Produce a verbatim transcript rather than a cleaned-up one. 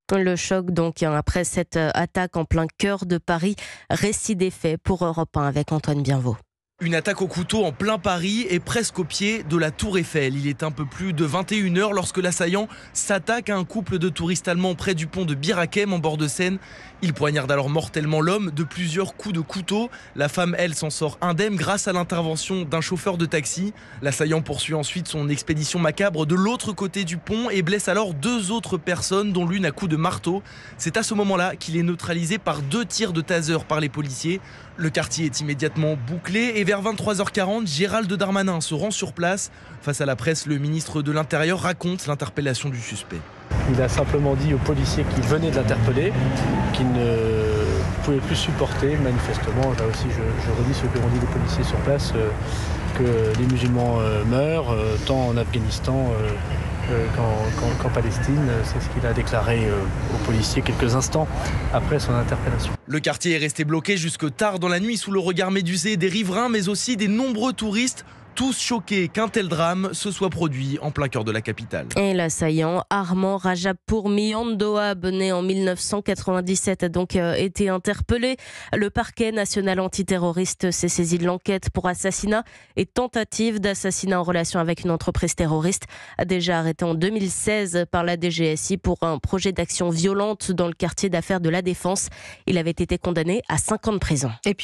Le choc donc hein, après cette attaque en plein cœur de Paris. Récit des faits pour Europe un avec Antoine Bienvaux. Une attaque au couteau en plein Paris et presque au pied de la Tour Eiffel. Il est un peu plus de vingt et une heures lorsque l'assaillant s'attaque à un couple de touristes allemands près du pont de Bir Hakeim en bord de Seine. Il poignarde alors mortellement l'homme de plusieurs coups de couteau. La femme, elle, s'en sort indemne grâce à l'intervention d'un chauffeur de taxi. L'assaillant poursuit ensuite son expédition macabre de l'autre côté du pont et blesse alors deux autres personnes, dont l'une à coups de marteau. C'est à ce moment-là qu'il est neutralisé par deux tirs de taser par les policiers. Le quartier est immédiatement bouclé et vers vingt-trois heures quarante, Gérald Darmanin se rend sur place. Face à la presse, le ministre de l'Intérieur raconte l'interpellation du suspect. Il a simplement dit aux policiers qu'il venait de l'interpeller, qu'il ne pouvait plus supporter manifestement, là aussi je, je redis ce que m'ont dit les policiers sur place, euh, que les musulmans euh, meurent, euh, tant en Afghanistan euh, euh, qu'en, qu'en, qu'en Palestine. C'est ce qu'il a déclaré euh, aux policiers quelques instants après son interpellation. Le quartier est resté bloqué jusque tard dans la nuit sous le regard médusé des riverains, mais aussi des nombreux touristes, tous choqués qu'un tel drame se soit produit en plein cœur de la capitale. Et l'assaillant, Armand Rajapour Miandoab, né en mille neuf cent quatre-vingt-dix-sept, a donc euh, été interpellé. Le parquet national antiterroriste s'est saisi de l'enquête pour assassinat et tentative d'assassinat en relation avec une entreprise terroriste, déjà arrêté en deux mille seize par la D G S I pour un projet d'action violente dans le quartier d'affaires de la Défense. Il avait été condamné à cinq ans de prison. Et puis